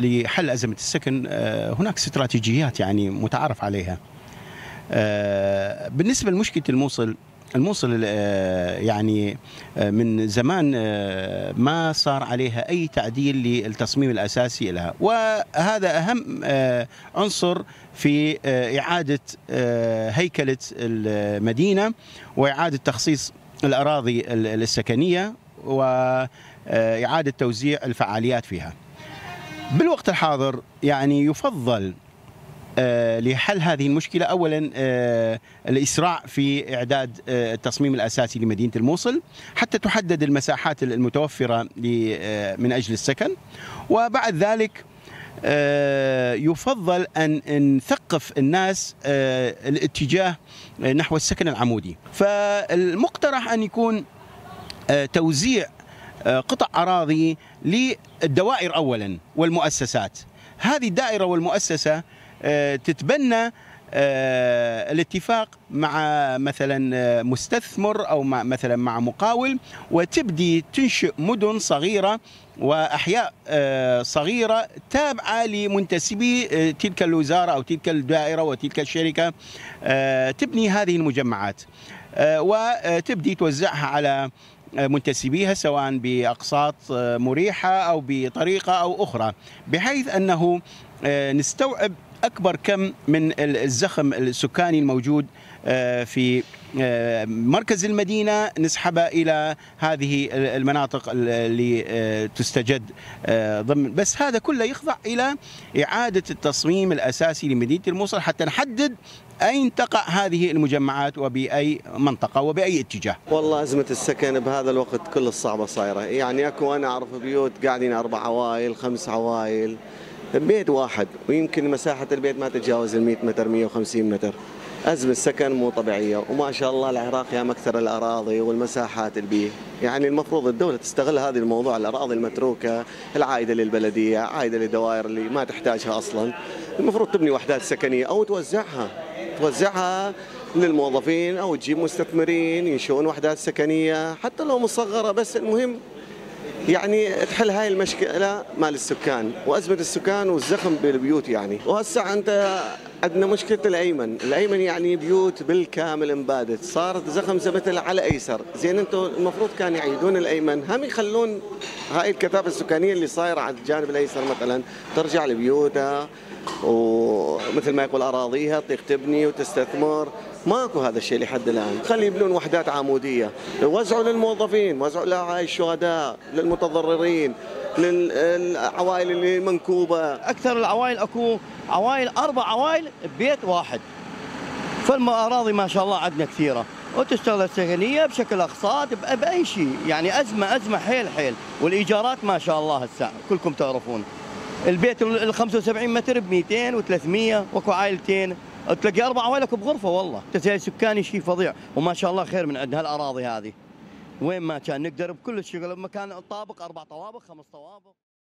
لحل أزمة السكن هناك استراتيجيات يعني متعارف عليها. بالنسبة لمشكلة الموصل يعني من زمان ما صار عليها أي تعديل للتصميم الأساسي لها، وهذا أهم عنصر في إعادة هيكلة المدينة وإعادة تخصيص الأراضي السكنية وإعادة توزيع الفعاليات فيها. بالوقت الحاضر يعني يفضل لحل هذه المشكلة أولا الإسراع في إعداد التصميم الأساسي لمدينة الموصل حتى تحدد المساحات المتوفرة من أجل السكن، وبعد ذلك يفضل أن نثقف الناس الاتجاه نحو السكن العمودي. فالمقترح أن يكون توزيع قطع أراضي للدوائر أولا والمؤسسات. هذه الدائرة والمؤسسة تتبنى الاتفاق مع مثلا مستثمر أو مثلا مع مقاول، وتبدي تنشئ مدن صغيرة وأحياء صغيرة تابعة لمنتسبي تلك الوزارة أو تلك الدائرة وتلك الشركة، تبني هذه المجمعات وتبدي توزعها على منتسبيها سواء بأقساط مريحة أو بطريقة أو أخرى، بحيث أنه نستوعب أكبر كم من الزخم السكاني الموجود في مركز المدينة، نسحبه إلى هذه المناطق اللي تستجد ضمن. بس هذا كله يخضع إلى إعادة التصميم الأساسي لمدينة الموصل حتى نحدد أين تقع هذه المجمعات وبأي منطقة وبأي اتجاه. والله أزمة السكن بهذا الوقت كل الصعبة صايرة، يعني أكو أنا أعرف بيوت قاعدين 4 عوائل 5 عوائل بيت واحد، ويمكن مساحة البيت ما تتجاوز 100 متر 150 متر. أزمة السكن مو طبيعية، وما شاء الله العراق يا مكثر الأراضي والمساحات البيه، يعني المفروض الدولة تستغل هذا الموضوع، الأراضي المتروكة العائدة للبلدية، عائدة للدوائر اللي ما تحتاجها أصلا، المفروض تبني وحدات سكنية أو توزعها للموظفين أو تجيب مستثمرين ينشئون وحدات سكنية حتى لو مصغرة، بس المهم يعني تحل هاي المشكلة مال السكان وأزمة السكان والزخم بالبيوت يعني. وهسه أنت عندنا مشكلة الأيمن يعني بيوت بالكامل انبادت، صارت زخم زبتل على أيسر. زين أنتم المفروض كان يعيدون الأيمن، هم يخلون هاي الكثافة السكانية اللي صايرة على الجانب الأيسر مثلا ترجع لبيوتها، ومثل ما يقول أراضيها تطيق تبني وتستثمر. ماكو هذا الشيء لحد الآن. خلي يبنون وحدات عمودية، وزعوا للموظفين، وزعوا لأهالي الشهداء، للمتضررين، للعوائل اللي منكوبة. أكثر العوائل أكو عوائل 4 عوائل ببيت واحد، فالأراضي ما شاء الله عندنا كثيرة، وتشتغل السكنية بشكل أقساط بأي شيء، يعني أزمة حيل، والإيجارات ما شاء الله هسه كلكم تعرفون. البيت ال 75 متر ب 200 و300، واكو عائلتين تلاقي 4 عوائل بغرفه. والله تسهيل سكاني شيء فظيع، وما شاء الله خير من عندنا هالاراضي هذه. وين ما كان نقدر بكل شغل، بمكان طابق 4 طوابق 5 طوابق.